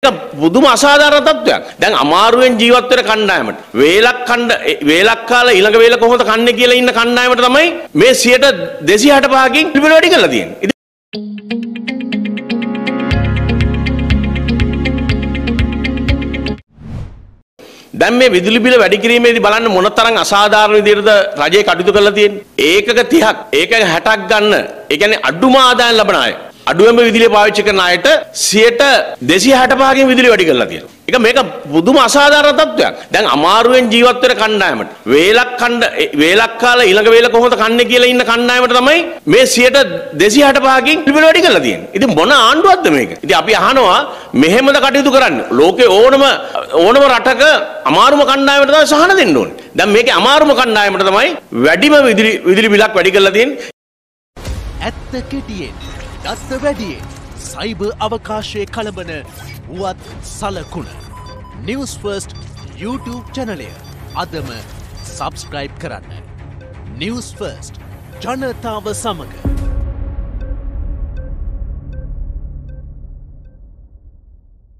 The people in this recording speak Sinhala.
බුදුම අසාධාරණ තත්ත්වයක්. දැන් අමාරුවෙන් ජීවත් වෙන කණ්ඩායමට වේලක් කාලා ඊළඟ වේල කොහොමද කන්නේ කියලා ඉන්න කණ්ඩායමට තමයි මේ 265කින් පිළිවෙල වැඩි කරලා තියෙන්නේ. දැන් මේ විදුලි බිල වැඩි කිරීමේදී බලන්න මොනතරම් අසාධාරණ විදිහටද රජය කටයුතු කරලා තියෙන්නේ. ඒකක 30ක්, ඒකක 60ක් ගන්න. ඒ කියන්නේ අඩුම ආදායම් ලබන අය. අඩුවෙන්ම විදුලිය පාවිච්චි කරන අයට 265කින් විදුලිය වැඩි කරලා තියෙනවා. මේක බුදුම අසාධාරණ තත්ත්වයක්. දැන් අමාරුවෙන් ජීවත් වෙන කණ්ඩායමට වේලක් කාලා ඊළඟ වේල කොහොමද කන්නේ කියලා ඉන්න කණ්ඩායමට තමයි මේ 265කින් පිළිවෙල වැඩි කරලා තියෙන්නේ. ඉතින් මොන ආණ්ඩුවක්ද මේක? ඉතින් අපි අහනවා මෙහෙමද කටයුතු කරන්නේ? ලෝකේ ඕනම රටක අමාරුම කණ්ඩායමට තමයි සහන දෙන්න ඕනේ. දැන් මේකේ අමාරුම කණ්ඩායමට තමයි වැඩිම විදුලි බිලක් වැඩි කරලා තියෙන්නේ. ඇත්ත කෙටියෙන් දත්ත වැඩියෙන් සයිබර් අවකාශයේ කලබන වුවත් සලකුණ News First YouTube චැනලය අදම සබස්ක්‍රයිබ් කරන්න. News First ජනතාව සමග